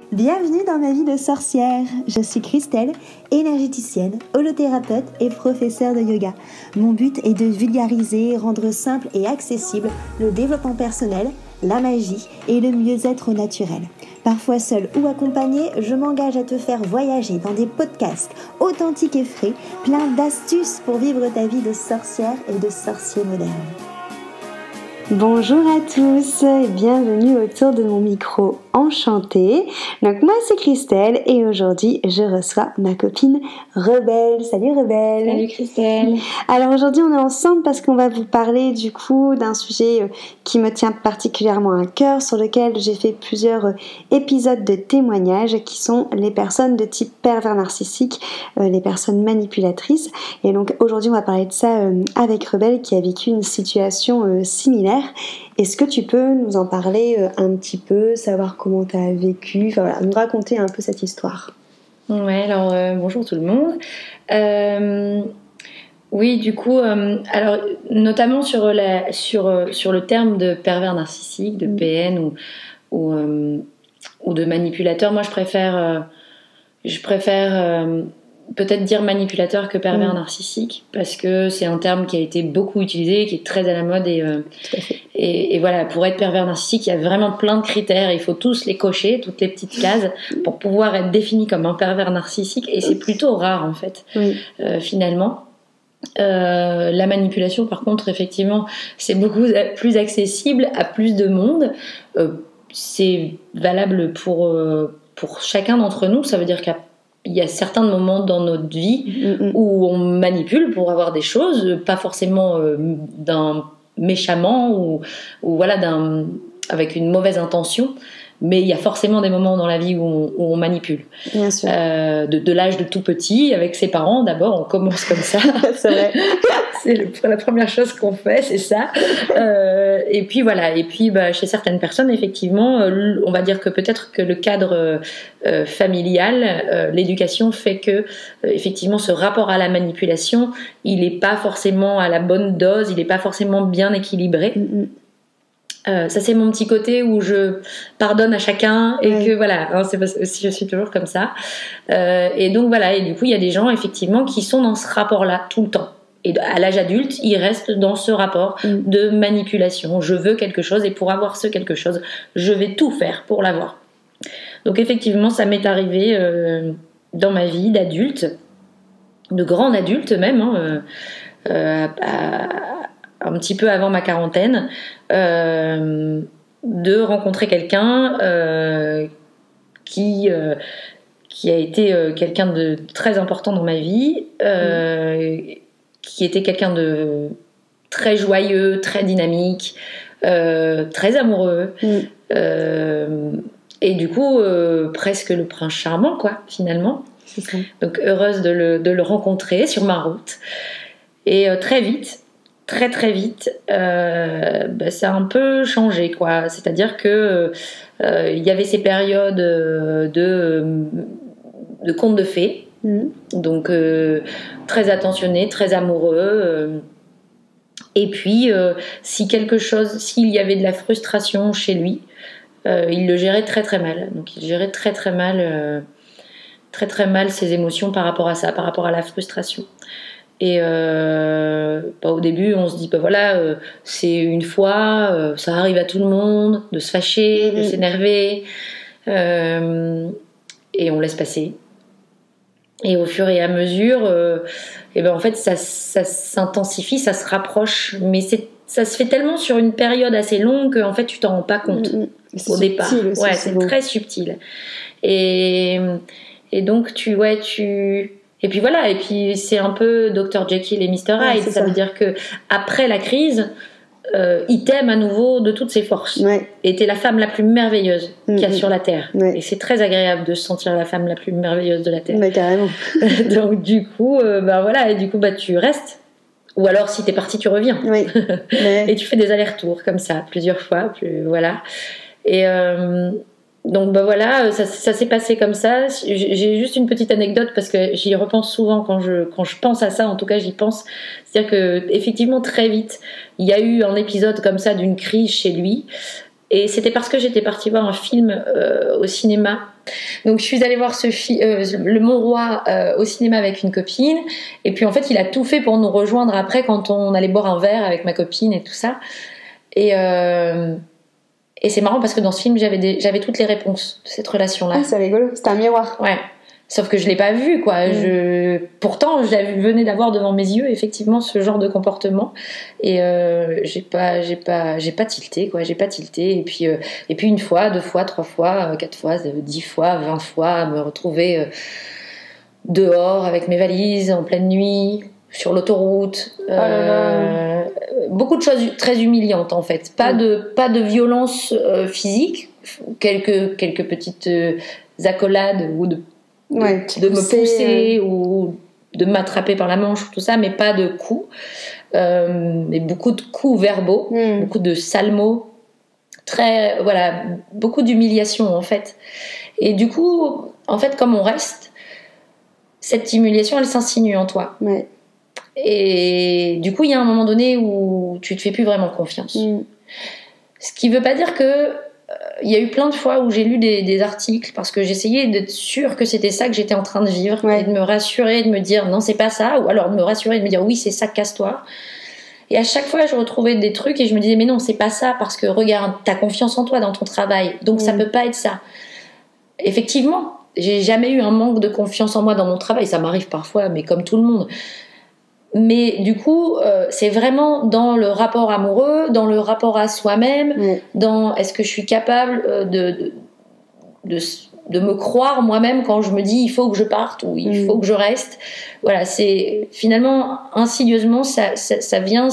Bienvenue dans ma vie de sorcière. Je suis Christelle, énergéticienne, holothérapeute et professeure de yoga. Mon but est de vulgariser, rendre simple et accessible le développement personnel, la magie et le mieux-être naturel. Parfois seule ou accompagnée, je m'engage à te faire voyager dans des podcasts authentiques et frais, pleins d'astuces pour vivre ta vie de sorcière et de sorcier moderne. Bonjour à tous et bienvenue autour de mon micro enchantée. Donc moi c'est Christelle et aujourd'hui je reçois ma copine Rebelle. Salut Rebelle. Salut Christelle. Alors aujourd'hui on est ensemble parce qu'on va vous parler du coup d'un sujet qui me tient particulièrement à cœur, sur lequel j'ai fait plusieurs épisodes de témoignages qui sont les personnes de type pervers narcissique, les personnes manipulatrices. Et donc aujourd'hui on va parler de ça avec Rebelle qui a vécu une situation similaire. Est-ce que tu peux nous en parler un petit peu, savoir comment tu as vécu, enfin voilà, nous raconter un peu cette histoire? Ouais, alors bonjour tout le monde. Oui, du coup, alors notamment sur le terme de pervers narcissique, de PN ou de manipulateur, moi je préfère peut-être dire manipulateur que pervers narcissique, parce que c'est un terme qui a été beaucoup utilisé, qui est très à la mode et voilà, pour être pervers narcissique, il y a vraiment plein de critères, il faut tous les cocher, toutes les petites cases pour pouvoir être défini comme un pervers narcissique, et c'est plutôt rare en fait, finalement. La manipulation par contre, effectivement, c'est beaucoup plus accessible à plus de monde. C'est valable pour chacun d'entre nous, ça veut dire qu'il y a certains moments dans notre vie où on manipule pour avoir des choses, pas forcément méchamment ou voilà, avec une mauvaise intention, mais il y a forcément des moments dans la vie où on manipule. Bien sûr. De l'âge de tout petit, avec ses parents, d'abord, on commence comme ça. C'est vrai. C'est la première chose qu'on fait, c'est ça. Et puis voilà. Et puis chez certaines personnes, effectivement, on va dire que peut-être que le cadre familial, l'éducation fait que effectivement ce rapport à la manipulation, il n'est pas forcément à la bonne dose, il n'est pas forcément bien équilibré. Ça c'est mon petit côté où je pardonne à chacun et que voilà, hein, c'est parce que je suis toujours comme ça. Et donc voilà, et du coup il y a des gens effectivement qui sont dans ce rapport-là tout le temps. Et à l'âge adulte, ils restent dans ce rapport de manipulation. Je veux quelque chose et pour avoir ce quelque chose, je vais tout faire pour l'avoir. Donc effectivement, ça m'est arrivé dans ma vie d'adulte, de grand adulte même, un petit peu avant ma quarantaine, de rencontrer quelqu'un qui a été quelqu'un de très important dans ma vie, qui était quelqu'un de très joyeux, très dynamique, très amoureux, et du coup presque le prince charmant quoi, finalement. C'est ça. Donc heureuse de le rencontrer sur ma route. Et très vite, très vite, ça a un peu changé quoi. C'est-à-dire que il y avait ces périodes de contes de fées, donc très attentionné, très amoureux. Et puis s'il y avait de la frustration chez lui, il le gérait très mal. Donc il gérait très mal ses émotions par rapport à ça, par rapport à la frustration. Et au début on se dit voilà, c'est une fois, ça arrive à tout le monde de se fâcher, de s'énerver, et on laisse passer. Et au fur et à mesure en fait ça s'intensifie, ça se rapproche, mais ça se fait tellement sur une période assez longue qu'en fait tu t'en rends pas compte au départ. Ouais, c'est très subtil. Et donc et puis voilà, et puis c'est un peu Dr Jekyll et Mr Hyde. Ça veut dire que après la crise, il t'aime à nouveau de toutes ses forces. Et t'es la femme la plus merveilleuse qu'il y a sur la terre. Et c'est très agréable de se sentir la femme la plus merveilleuse de la terre. Carrément. Donc du coup, voilà, et du coup tu restes. Ou alors si t'es parti, tu reviens. Et tu fais des allers-retours comme ça plusieurs fois. Voilà. Et donc voilà, ça s'est passé comme ça. J'ai juste une petite anecdote parce que j'y repense souvent quand je pense à ça. En tout cas, j'y pense. C'est-à-dire que effectivement, très vite, il y a eu un épisode comme ça d'une crise chez lui. Et c'était parce que j'étais partie voir un film au cinéma Donc je suis allée voir le Mon Roi au cinéma avec une copine, et puis en fait il a tout fait pour nous rejoindre après quand on allait boire un verre avec ma copine et tout ça. Et c'est marrant parce que dans ce film j'avais toutes les réponses de cette relation-là. Ah, c'est rigolo, c'était un miroir. Ouais. Sauf que je l'ai pas vu, quoi. Pourtant, venais d'avoir devant mes yeux effectivement ce genre de comportement, et j'ai pas tilté, quoi. J'ai pas tilté. Et puis 1 fois, 2 fois, 3 fois, 4 fois, 10 fois, 20 fois, à me retrouver dehors avec mes valises en pleine nuit, sur l'autoroute. Oh là là. Beaucoup de choses très humiliantes en fait. Pas de violence physique, quelques petites accolades ou de me pousser ou de m'attraper par la manche, tout ça, mais pas de coups. Mais beaucoup de coups verbaux, beaucoup de sales mots, beaucoup d'humiliation en fait. Et du coup, en fait, comme on reste, cette humiliation, elle s'insinue en toi. Ouais. Et du coup, il y a un moment donné où tu te fais plus vraiment confiance. Ce qui veut pas dire que il y a eu plein de fois où j'ai lu des articles parce que j'essayais d'être sûre que c'était ça que j'étais en train de vivre, et de me rassurer, de me dire non, c'est pas ça, ou alors de me rassurer et de me dire oui, c'est ça, casse-toi. Et à chaque fois, je retrouvais des trucs et je me disais mais non, c'est pas ça, parce que regarde, t'as confiance en toi dans ton travail, donc ça peut pas être ça. Effectivement, j'ai jamais eu un manque de confiance en moi dans mon travail, ça m'arrive parfois, mais comme tout le monde. Mais du coup, c'est vraiment dans le rapport amoureux, dans le rapport à soi-même, dans est-ce que je suis capable de me croire moi-même quand je me dis il faut que je parte ou il faut que je reste. Voilà, c'est finalement insidieusement ça vient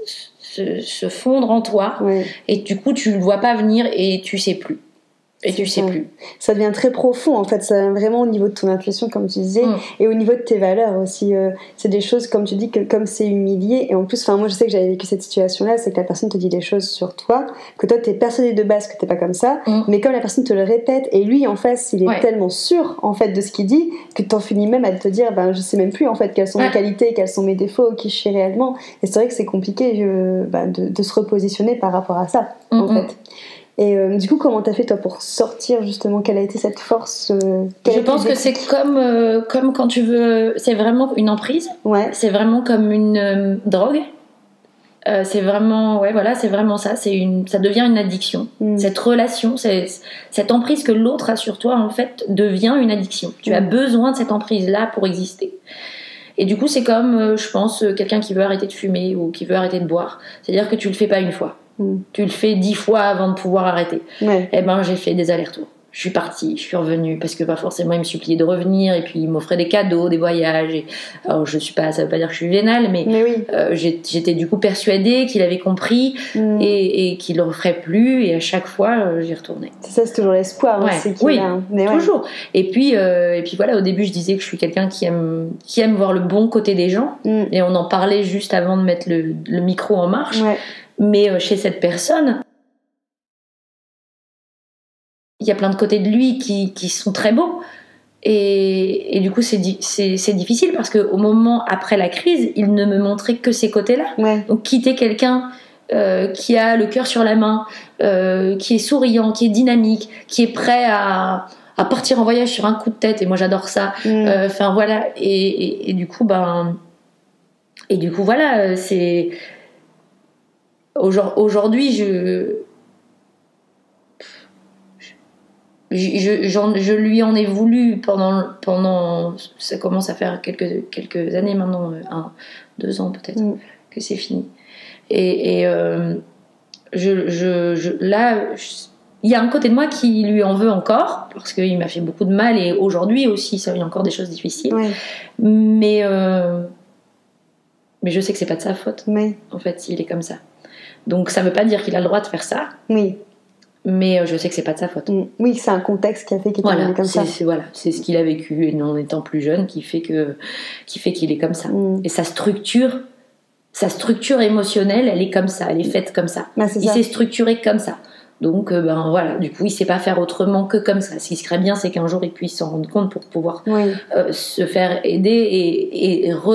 se fondre en toi, et du coup tu le vois pas venir et tu sais plus. Et tu sais plus. Ça devient très profond en fait, ça vient vraiment au niveau de ton intuition comme tu disais, et au niveau de tes valeurs aussi. C'est des choses comme tu dis que comme c'est humilié, et en plus moi je sais que j'avais vécu cette situation là, c'est que la personne te dit des choses sur toi, que toi t'es persuadé de base que t'es pas comme ça, mais comme la personne te le répète, et lui en face il est tellement sûr en fait de ce qu'il dit, que t'en finis même à te dire je sais même plus en fait quelles sont mes qualités, quels sont mes défauts, qui je suis réellement. Et c'est vrai que c'est compliqué de se repositionner par rapport à ça en fait. Et du coup, comment t'as fait toi pour sortir justement? Quelle a été cette force? Je pense que c'est comme quand tu veux. C'est vraiment une emprise. C'est vraiment comme une drogue. C'est vraiment, c'est vraiment ça. Ça devient une addiction. Cette relation, cette emprise que l'autre a sur toi, en fait, devient une addiction. Tu as besoin de cette emprise-là pour exister. Et du coup, c'est comme, je pense, quelqu'un qui veut arrêter de fumer ou qui veut arrêter de boire. C'est-à-dire que tu le fais pas une fois. Tu le fais 10 fois avant de pouvoir arrêter. Et j'ai fait des allers-retours. Je suis partie, je suis revenue parce que pas forcément il me suppliait de revenir, et puis il m'offrait des cadeaux, des voyages. Alors ça veut pas dire que je suis vénale, mais j'étais du coup persuadée qu'il avait compris et qu'il le referait plus. Et à chaque fois, j'y retournais. C'est ça, c'est toujours l'espoir. Toujours. Et puis voilà, au début je disais que je suis quelqu'un qui aime voir le bon côté des gens, et on en parlait juste avant de mettre le micro en marche. Mais chez cette personne, il y a plein de côtés de lui qui sont très beaux. Et du coup, c'est difficile parce qu'au moment après la crise, il ne me montrait que ces côtés-là. Donc, quitter quelqu'un qui a le cœur sur la main, qui est souriant, qui est dynamique, qui est prêt à partir en voyage sur un coup de tête, et moi j'adore ça. Enfin voilà. Et du coup, voilà, c'est. Aujourd'hui, je lui en ai voulu pendant ça commence à faire quelques années maintenant, 2 ans peut-être, que c'est fini. Et là, il y a un côté de moi qui lui en veut encore parce qu'il m'a fait beaucoup de mal, et aujourd'hui aussi, il y a encore des choses difficiles. Mais je sais que c'est pas de sa faute. En fait, il est comme ça. Donc ça veut pas dire qu'il a le droit de faire ça. Mais je sais que c'est pas de sa faute. Oui, c'est un contexte qui a fait qu'il est comme ça. C'est ce qu'il a vécu, et en étant plus jeune, qui fait qu'il est comme ça. Et sa structure émotionnelle, elle est comme ça, elle est faite comme ça. Il s'est structuré comme ça. Donc voilà, du coup il sait pas faire autrement que comme ça. Ce qui serait bien, c'est qu'un jour il puisse s'en rendre compte pour pouvoir se faire aider et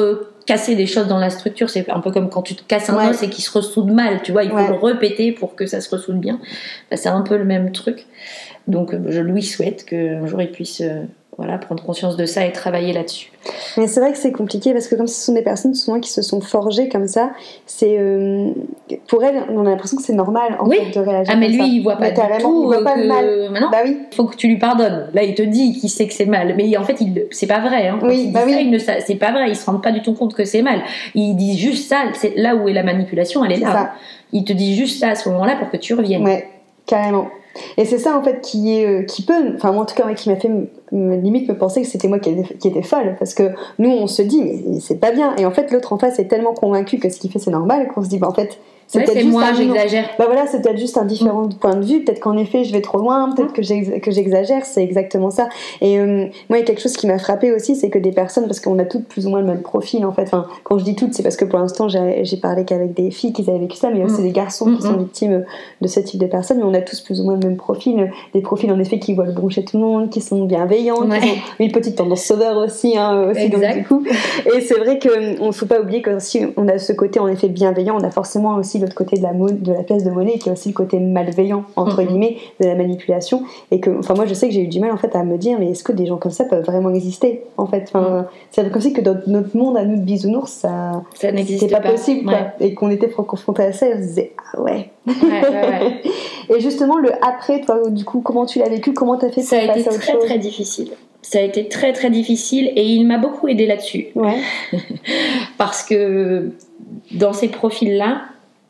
casser des choses dans la structure. C'est un peu comme quand tu te casses un os et qu'il se ressoude mal, tu vois, il faut le répéter pour que ça se ressoude bien. Ben, c'est un peu le même truc. Donc je lui souhaite qu'un jour il puisse prendre conscience de ça et travailler là-dessus. Mais c'est vrai que c'est compliqué parce que comme ce sont des personnes souvent qui se sont forgées comme ça, c'est pour elles on a l'impression que c'est normal en fait de réagir. Ah mais comme lui ça. il voit pas du tout, il voit pas le mal. Maintenant, bah oui. Faut que tu lui pardonnes. Là il te dit qu'il sait que c'est mal, mais en fait c'est pas vrai. Hein. C'est pas vrai. Il se rend pas du tout compte que c'est mal. Il dit juste ça. C'est là où est la manipulation. Elle est là. Ça. Il te dit juste ça à ce moment-là pour que tu reviennes. Ouais, carrément. Et c'est ça en fait qui peut, enfin moi en tout cas qui m'a fait limite me penser que c'était moi qui était folle, parce que nous on se dit mais c'est pas bien, et en fait l'autre en face est tellement convaincu que ce qu'il fait c'est normal qu'on se dit en fait c'est peut-être juste j'exagère. C'est peut-être juste un différent point de vue, peut-être qu'en effet je vais trop loin, peut-être que j'exagère, c'est exactement ça. Et moi il y a quelque chose qui m'a frappée aussi, c'est que des personnes, parce qu'on a toutes plus ou moins le même profil en fait, enfin, quand je dis toutes c'est parce que pour l'instant j'ai parlé qu'avec des filles qui avaient vécu ça, mais aussi des garçons qui sont victimes de ce type de personnes, mais on a tous plus ou moins le même profil, des profils en effet qui voient le bon chez tout le monde, qui sont bienveillants, qui ont une petite tendance sauveur aussi, donc du coup, et c'est vrai qu'on ne faut pas oublier que si on a ce côté en effet bienveillant, on a forcément aussi l'autre côté de la pièce de monnaie, qui est aussi le côté malveillant entre guillemets de la manipulation, et que enfin moi je sais que j'ai eu du mal en fait à me dire mais est-ce que des gens comme ça peuvent vraiment exister en fait, enfin c'est comme si que dans notre monde à nous de bisounours ça n'existait pas possible quoi. Et qu'on était confrontés à ça et on se disait ah ouais. Et justement le après, toi du coup comment tu l'as vécu, comment t'as fait pour passer à autre chose? Ça a été très difficile. Ça a été très très difficile et il m'a beaucoup aidé là-dessus. Parce que dans ces profils-là,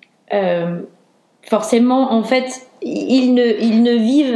forcément, en fait, ils ne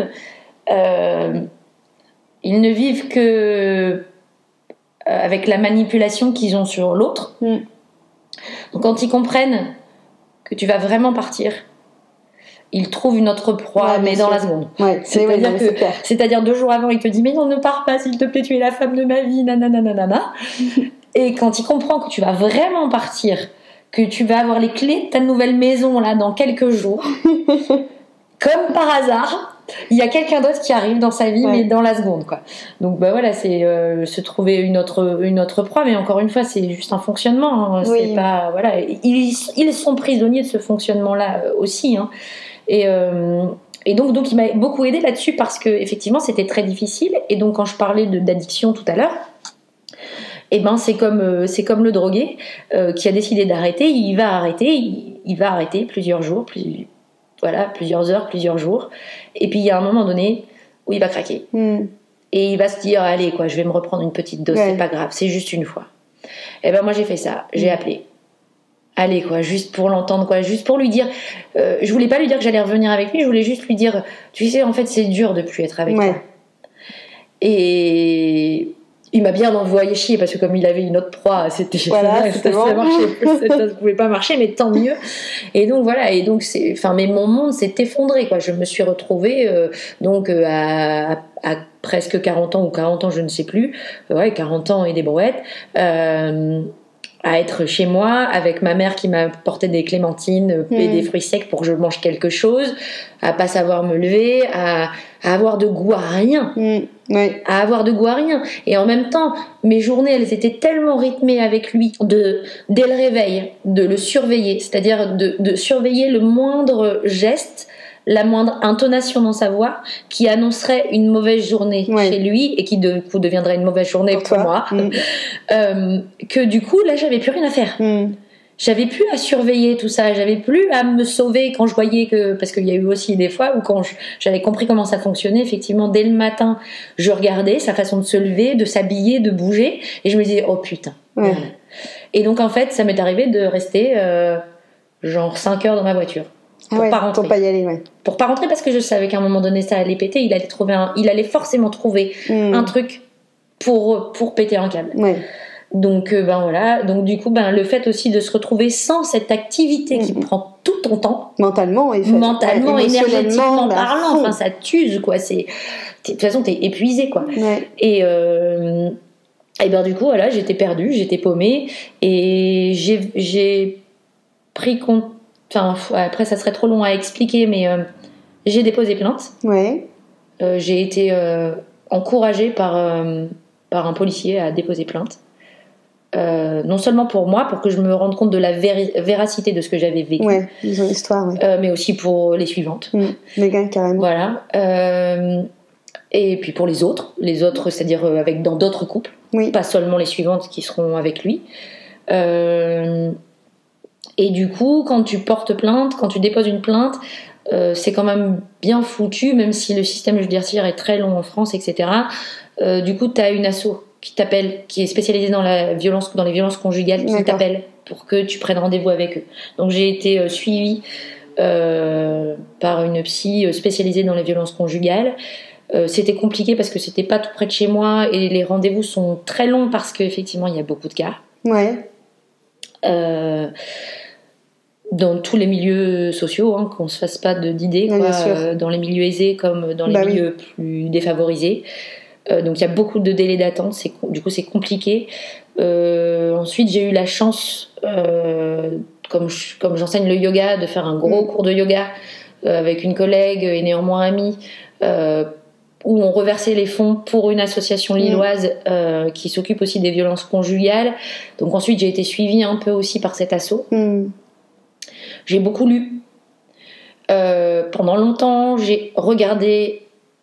vivent que avec la manipulation qu'ils ont sur l'autre. Donc, quand ils comprennent que tu vas vraiment partir, ils trouvent une autre proie, mais dans la seconde. C'est-à-dire 2 jours avant, il te dit mais non, ne pars pas, s'il te plaît, tu es la femme de ma vie, nanana. Et quand il comprend que tu vas vraiment partir, que tu vas avoir les clés de ta nouvelle maison là dans quelques jours, comme par hasard, il y a quelqu'un d'autre qui arrive dans sa vie, mais dans la seconde quoi. Donc c'est se trouver une autre proie, mais encore une fois c'est juste un fonctionnement. Hein. C'est pas ils sont prisonniers de ce fonctionnement là aussi. Hein. Et donc il m'a beaucoup aidé là-dessus parce que effectivement c'était très difficile. Et donc quand je parlais d'addiction tout à l'heure, et ben c'est comme le drogué qui a décidé d'arrêter. Il va arrêter plusieurs jours, plusieurs heures, plusieurs jours. Et puis il y a un moment donné où il va craquer. Et il va se dire allez quoi, je vais me reprendre une petite dose, c'est pas grave, c'est juste une fois. Et ben moi j'ai fait ça, j'ai appelé. Allez quoi, juste pour l'entendre quoi, juste pour lui dire. Je voulais pas lui dire que j'allais revenir avec lui, je voulais juste lui dire tu sais en fait c'est dur de plus être avec toi. Et il m'a bien envoyé chier parce que comme il avait une autre proie, ça pouvait pas marcher, mais tant mieux. Et donc mais mon monde s'est effondré quoi. Je me suis retrouvée à presque 40 ans ou 40 ans, je ne sais plus, 40 ans et des brouettes. À être chez moi avec ma mère qui m'a porté des clémentines et des fruits secs pour que je mange quelque chose, à pas savoir me lever, à avoir de goût à rien, à avoir de goût à rien. Et en même temps, mes journées elles étaient tellement rythmées avec lui, dès le réveil, de le surveiller, c'est-à-dire de surveiller le moindre geste, la moindre intonation dans sa voix qui annoncerait une mauvaise journée chez lui et qui de coup deviendrait une mauvaise journée pour moi. Que du coup là j'avais plus rien à faire. J'avais plus à surveiller tout ça, j'avais plus à me sauver quand je voyais que, parce qu'il y a eu aussi des fois où quand j'avais compris comment ça fonctionnait, effectivement dès le matin je regardais sa façon de se lever, de s'habiller, de bouger et je me disais oh putain. Et donc en fait ça m'est arrivé de rester genre 5 heures dans ma voiture. Pour pas rentrer. Pour pas y aller, Pour pas rentrer parce que je savais qu'à un moment donné ça allait péter, il allait forcément trouver un truc pour péter un câble. Donc donc du coup le fait aussi de se retrouver sans cette activité qui prend tout ton temps, mentalement énergétiquement parlant, enfin ça t'use quoi, de toute façon t'es épuisé quoi. Et ben du coup j'étais perdue, j'étais paumée et j'ai pris compte. Enfin, après, ça serait trop long à expliquer, mais j'ai déposé plainte. J'ai été encouragée par un policier à déposer plainte. non seulement pour moi, pour que je me rende compte de la véracité de ce que j'avais vécu, ils ont l'histoire, mais aussi pour les suivantes. Méga, carrément. Voilà. Et puis pour les autres, c'est-à-dire dans d'autres couples, pas seulement les suivantes qui seront avec lui. Et du coup, quand tu portes plainte, quand tu déposes une plainte, c'est quand même bien foutu, même si le système judiciaire est très long en France, etc. Du coup, tu as une asso qui t'appelle, qui est spécialisée dans les violences conjugales, qui t'appelle pour que tu prennes rendez-vous avec eux. Donc j'ai été suivie par une psy spécialisée dans les violences conjugales. C'était compliqué parce que c'était pas tout près de chez moi et les rendez-vous sont très longs parce qu'effectivement il y a beaucoup de cas. Dans tous les milieux sociaux, qu'on se fasse pas d'idées, dans les milieux aisés comme dans les milieux plus défavorisés. Donc il y a beaucoup de délais d'attente, du coup c'est compliqué. Ensuite j'ai eu la chance, comme j'enseigne le yoga, de faire un gros cours de yoga avec une collègue et néanmoins amie, où on reversait les fonds pour une association lilloise qui s'occupe aussi des violences conjugales. Donc ensuite j'ai été suivie un peu aussi par cet asso. J'ai beaucoup lu. Pendant longtemps j'ai regardé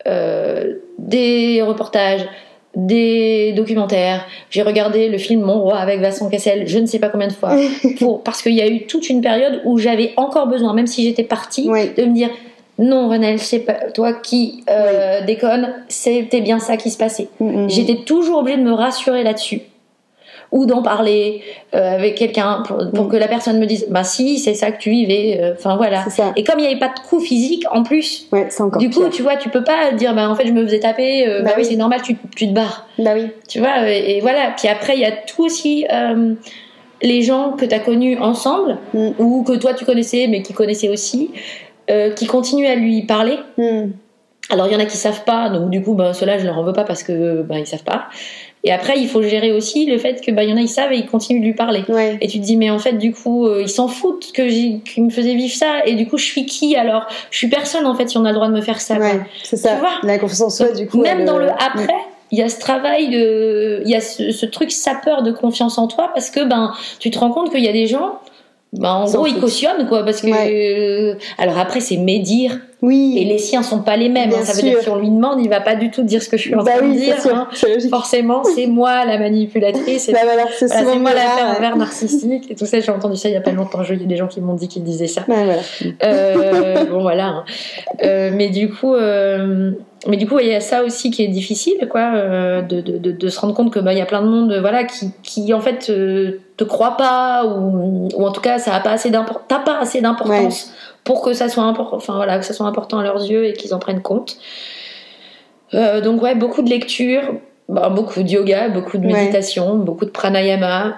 des reportages, des documentaires. J'ai regardé le film Mon Roi avec Vincent Cassel je ne sais pas combien de fois, parce qu'il y a eu toute une période où j'avais encore besoin, même si j'étais partie, de me dire non Renelle, c'est pas toi qui déconne, c'était bien ça qui se passait. J'étais toujours obligée de me rassurer là-dessus, ou d'en parler avec quelqu'un pour que la personne me dise bah si c'est ça que tu vivais, enfin voilà. Et comme il n'y avait pas de coup physique en plus, c'est encore du coup pire. tu vois, tu peux pas dire bah en fait je me faisais taper, oui c'est normal, tu te barres, tu vois, et voilà. Puis après il y a tout aussi, les gens que tu as connus ensemble ou que toi tu connaissais mais qui connaissaient aussi, qui continuent à lui parler. Alors il y en a qui savent pas, donc du coup ceux-là je leur en veux pas parce que ils savent pas. Et après il faut gérer aussi le fait que il y en a ils savent et ils continuent de lui parler. Et tu te dis mais en fait du coup ils s'en foutent qu'ils me faisaient vivre ça, et du coup je suis qui alors? Je suis personne en fait si on a le droit de me faire ça. C'est ça. Tu vois, la confiance en soi du coup. Même dans le après. Il y a ce travail il y a ce truc sapeur de confiance en toi, parce que tu te rends compte qu'il y a des gens, en gros ils cautionnent parce que alors après c'est médire, et les siens sont pas les mêmes, ça veut dire que si on lui demande il va pas du tout dire ce que je suis en train de dire, forcément c'est moi la manipulatrice, c'est moi la pervers narcissique et tout ça. J'ai entendu ça il y a pas longtemps, il y a des gens qui m'ont dit qu'ils disaient ça. Bon voilà, mais du coup il y a ça aussi qui est difficile, de se rendre compte que il y a plein de monde qui en fait te croit pas, ou en tout cas ça a pas assez t'as pas assez d'importance pour que ça soit important, que ça soit important à leurs yeux et qu'ils en prennent compte. Donc beaucoup de lecture, beaucoup de yoga, beaucoup de méditation, beaucoup de pranayama.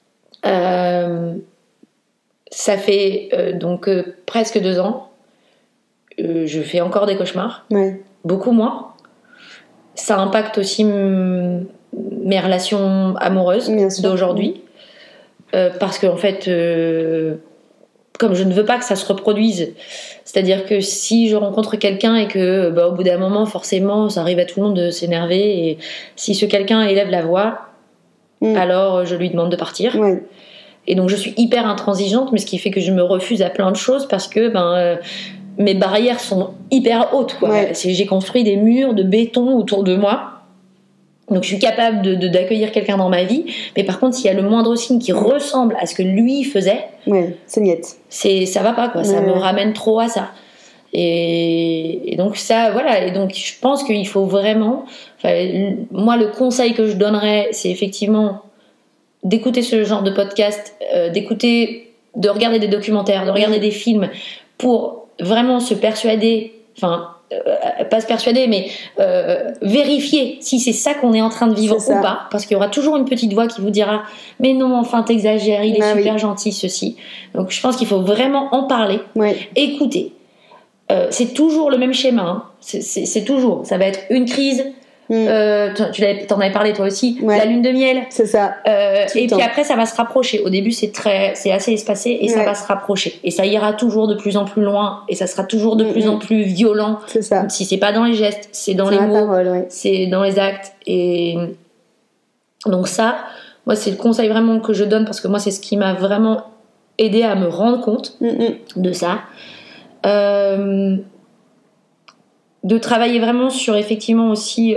Ça fait donc presque 2 ans. Je fais encore des cauchemars. Beaucoup moins. Ça impacte aussi mes relations amoureuses d'aujourd'hui, parce que en fait comme je ne veux pas que ça se reproduise, c'est-à-dire que si je rencontre quelqu'un et que au bout d'un moment forcément ça arrive à tout le monde de s'énerver, et si ce quelqu'un élève la voix, alors je lui demande de partir. Et donc je suis hyper intransigeante, mais ce qui fait que je me refuse à plein de choses, parce que mes barrières sont hyper hautes, j'ai construit des murs de béton autour de moi, donc je suis capable d'accueillir quelqu'un dans ma vie, mais par contre s'il y a le moindre signe qui ressemble à ce que lui faisait, c'est niette, ça va pas, ça me ramène trop à ça. Et donc ça, et donc je pense qu'il faut vraiment, moi le conseil que je donnerais, c'est effectivement d'écouter ce genre de podcast, de regarder des documentaires, de regarder des films, pour vraiment se persuader, pas se persuader, mais vérifier si c'est ça qu'on est en train de vivre ou pas, parce qu'il y aura toujours une petite voix qui vous dira mais non, enfin t'exagères, il est super gentil ceci. Donc je pense qu'il faut vraiment en parler, écouter. C'est toujours le même schéma, c'est toujours, ça va être une crise. T'en avais parlé toi aussi, la lune de miel, c'est ça, et puis après ça va se rapprocher. Au début c'est assez espacé, et ça va se rapprocher, et ça ira toujours de plus en plus loin, et ça sera toujours de plus en plus violent. C'est ça. Si c'est pas dans les gestes, c'est dans les mots, parole, c'est dans les actes. Et donc ça, moi c'est le conseil vraiment que je donne, parce que moi c'est ce qui m'a vraiment aidé à me rendre compte de ça, de travailler vraiment sur effectivement aussi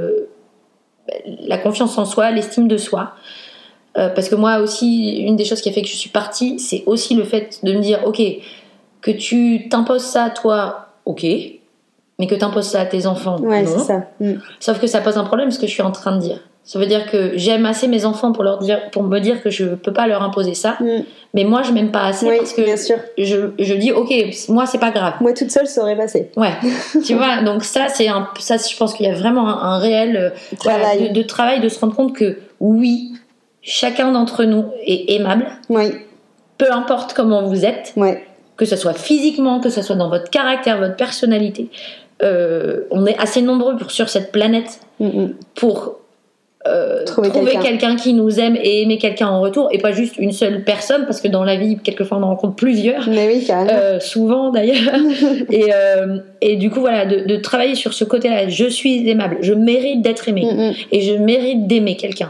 la confiance en soi, l'estime de soi. Parce que moi aussi, une des choses qui a fait que je suis partie, c'est aussi le fait de me dire, ok, que tu t'imposes ça à toi, ok, mais que t'imposes ça à tes enfants, ouais, non. C'est ça. Sauf que ça pose un problème, ce que je suis en train de dire. Ça veut dire que j'aime assez mes enfants pour me dire que je peux pas leur imposer ça, mais moi je m'aime pas assez, parce que bien sûr. je dis, ok, moi c'est pas grave. Moi toute seule ça aurait passé. Ouais, tu vois, donc ça je pense qu'il y a vraiment un réel travail. De travail, de se rendre compte que oui, chacun d'entre nous est aimable, peu importe comment vous êtes, que ce soit physiquement, que ce soit dans votre caractère, votre personnalité. On est assez nombreux sur cette planète pour trouver quelqu'un qui nous aime et aimer quelqu'un en retour, et pas juste une seule personne, parce que dans la vie quelquefois on en rencontre plusieurs. Mais oui, carrément. Souvent d'ailleurs. et du coup voilà, de travailler sur ce côté là, je suis aimable, je mérite d'être aimée, et je mérite d'aimer quelqu'un,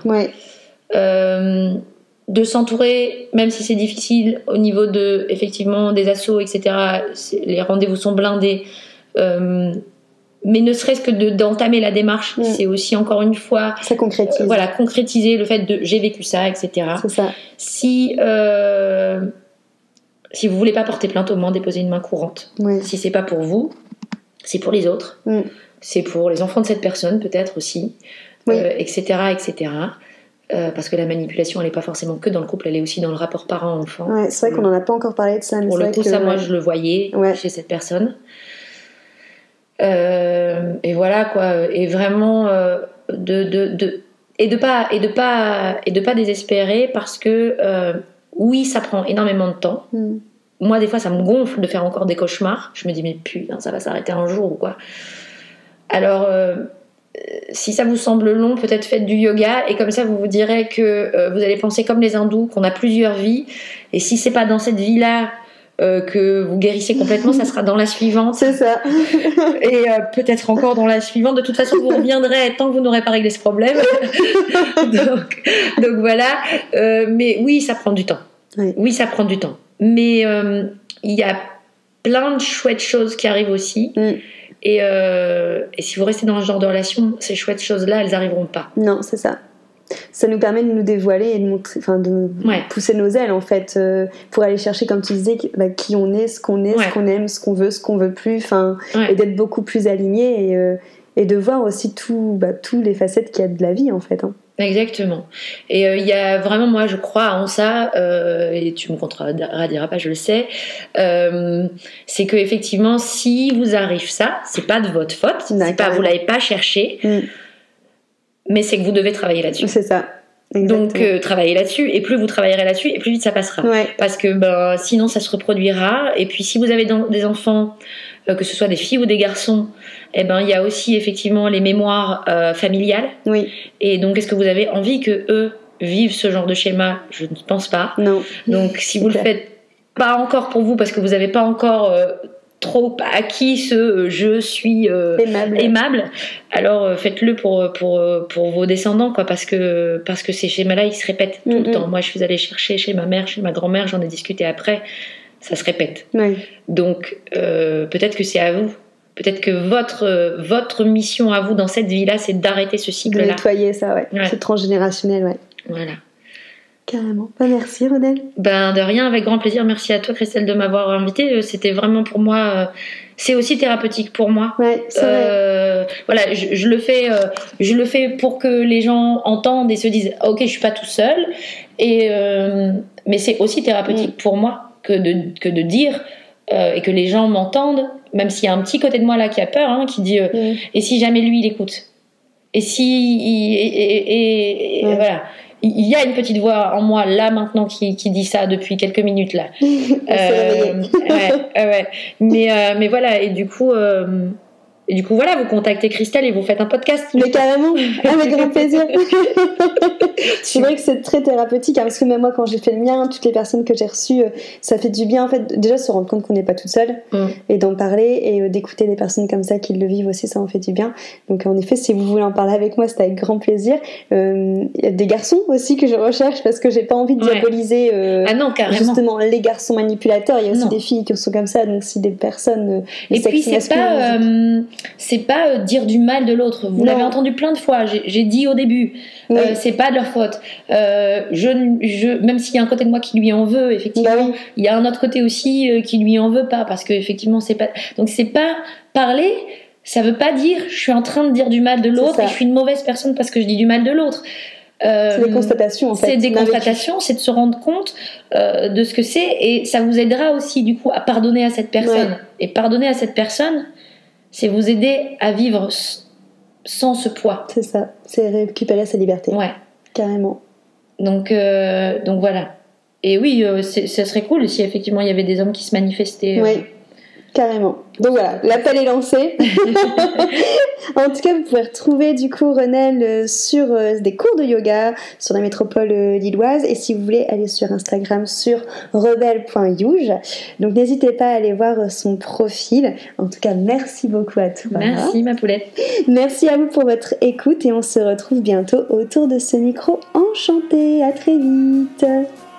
de s'entourer, même si c'est difficile au niveau de effectivement des assos, etc. Les rendez-vous sont blindés, mais ne serait-ce que d'entamer la démarche, c'est aussi encore une fois ça concrétise. Concrétiser le fait de j'ai vécu ça, etc. C'est ça. Si vous voulez pas porter plainte, au moins déposez une main courante. Si c'est pas pour vous, c'est pour les autres, c'est pour les enfants de cette personne peut-être aussi, etc. Parce que la manipulation elle n'est pas forcément que dans le couple, elle est aussi dans le rapport parent-enfant. C'est vrai qu'on n'en a pas encore parlé de ça, mais pour c'est le coup ça moi je le voyais chez cette personne. Et voilà quoi, et vraiment de pas désespérer, parce que oui ça prend énormément de temps. Moi des fois ça me gonfle de faire encore des cauchemars, je me dis mais putain ça va s'arrêter un jour ou quoi. Alors si ça vous semble long, peut-être faites du yoga, et comme ça vous vous direz que vous allez penser comme les hindous, qu'on a plusieurs vies, et si c'est pas dans cette vie là que vous guérissez complètement, ça sera dans la suivante. C'est ça. Et peut-être encore dans la suivante. De toute façon, vous reviendrez tant que vous n'aurez pas réglé ce problème. donc voilà. Mais oui, ça prend du temps. Oui, ça prend du temps. Mais il y a plein de chouettes choses qui arrivent aussi. Et si vous restez dans ce genre de relation, ces chouettes choses-là, elles n'arriveront pas. Non, c'est ça. Ça nous permet de nous dévoiler et de montrer, de pousser nos ailes en fait, pour aller chercher, comme tu disais, qui on est, ce qu'on est, ce qu'on aime, ce qu'on veut plus, et d'être beaucoup plus aligné, et de voir aussi tous les facettes qu'il y a de la vie en fait. Exactement. Et il y a vraiment, moi je crois en ça, et tu me contrediras pas, je le sais, c'est que effectivement si vous arrive ça, c'est pas de votre faute, c'est pas, vous l'avez pas cherché. Mais c'est que vous devez travailler là-dessus. C'est ça. Exactement. Donc travaillez là-dessus, et plus vous travaillerez là-dessus, et plus vite ça passera. Parce que sinon ça se reproduira. Et puis si vous avez des enfants, que ce soit des filles ou des garçons, il y a aussi effectivement les mémoires familiales. Et donc est-ce que vous avez envie que eux vivent ce genre de schéma? Je ne pense pas. Non. Donc si vous le faites pas encore pour vous, parce que vous n'avez pas encore trop acquis ce je suis aimable, alors faites-le pour vos descendants, quoi, parce que ces schémas-là ils se répètent tout le temps. Moi je suis allée chercher chez ma mère, chez ma grand-mère, j'en ai discuté après, ça se répète. Donc peut-être que c'est à vous, peut-être que votre mission à vous dans cette vie-là, c'est d'arrêter ce cycle-là, de nettoyer ça, c'est transgénérationnel. Voilà. Carrément. Merci Rodel. De rien, avec grand plaisir. Merci à toi Christelle de m'avoir invitée. C'était vraiment pour moi, c'est aussi thérapeutique pour moi. C'est vrai. Voilà, je le fais pour que les gens entendent et se disent ok, je suis pas tout seul. Mais c'est aussi thérapeutique pour moi que de dire et que les gens m'entendent, même s'il y a un petit côté de moi là qui a peur, qui dit et si jamais lui il écoute, et si voilà. Il y a une petite voix en moi là maintenant qui dit ça depuis quelques minutes là. Mais voilà, et du coup Et du coup, voilà, vous contactez Christelle et vous faites un podcast. Mais carrément, avec grand plaisir. C'est vrai que c'est très thérapeutique, hein, parce que même moi, quand j'ai fait le mien, toutes les personnes que j'ai reçues, ça fait du bien, en fait, déjà se rendre compte qu'on n'est pas toute seule, et d'en parler, et d'écouter des personnes comme ça qui le vivent aussi, ça en fait du bien. Donc en effet, si vous voulez en parler avec moi, c'est avec grand plaisir. Il y a des garçons aussi que je recherche, parce que j'ai pas envie de diaboliser justement les garçons manipulateurs. Il y a aussi des filles qui sont comme ça, donc si des personnes... et puis c'est pas dire du mal de l'autre. Vous l'avez entendu plein de fois. J'ai dit au début, c'est pas de leur faute. Même s'il y a un côté de moi qui lui en veut, effectivement, il y a un autre côté aussi qui lui en veut pas, parce que effectivement c'est pas. Donc c'est pas parler. Ça veut pas dire je suis en train de dire du mal de l'autre et je suis une mauvaise personne parce que je dis du mal de l'autre. C'est des constatations en fait. C'est des constatations, c'est de se rendre compte de ce que c'est, et ça vous aidera aussi du coup à pardonner à cette personne. Et pardonner à cette personne, c'est vous aider à vivre sans ce poids. C'est ça, c'est récupérer sa liberté. Ouais. Carrément. Donc voilà. Et oui, ce serait cool si effectivement il y avait des hommes qui se manifestaient. Oui. Carrément. Donc voilà, l'appel est lancé. En tout cas, vous pouvez retrouver du coup Renelle sur des cours de yoga sur la métropole lilloise, et si vous voulez aller sur Instagram sur rebelle.youge. Donc n'hésitez pas à aller voir son profil. En tout cas, merci beaucoup à toi. Merci ma poulette. Merci à vous pour votre écoute, et on se retrouve bientôt autour de ce micro enchanté. À très vite.